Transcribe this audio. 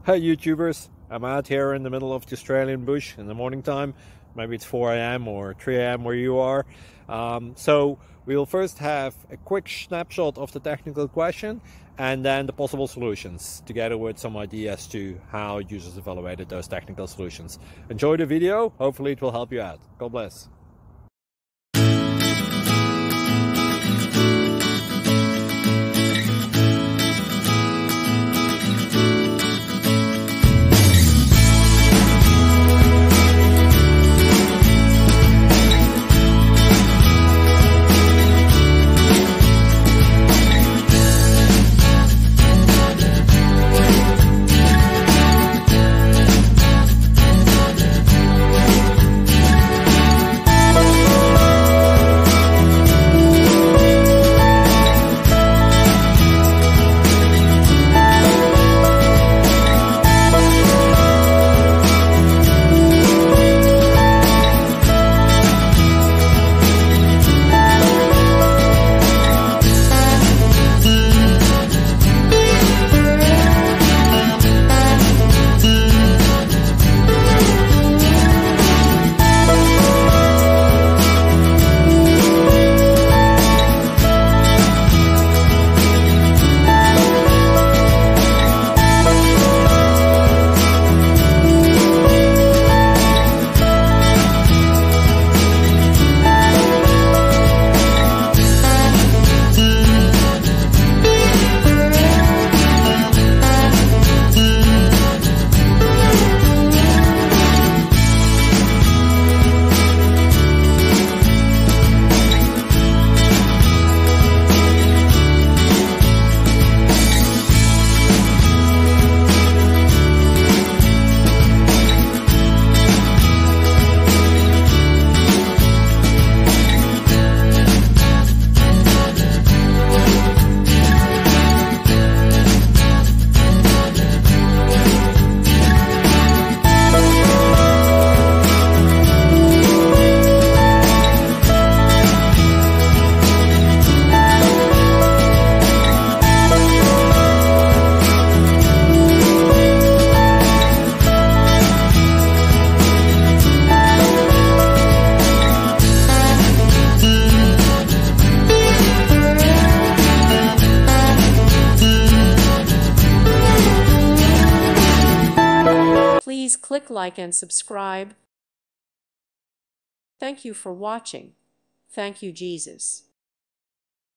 Hey YouTubers, I'm out here in the middle of the Australian bush in the morning time. Maybe it's 4 a.m. or 3 a.m. where you are. So we'll first have a quick snapshot of the technical question and then the possible solutions, together with some ideas to how users evaluated those technical solutions. Enjoy the video, hopefully it will help you out. God bless. Please click like and subscribe. Thank you for watching. Thank you, Jesus.